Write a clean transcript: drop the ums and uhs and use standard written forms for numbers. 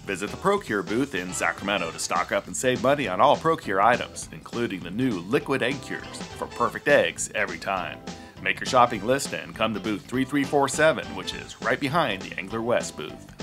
Visit the ProCure booth in Sacramento to stock up and save money on all ProCure items, including the new liquid egg cures for perfect eggs every time. Make your shopping list and come to booth 3347, which is right behind the Angler West booth.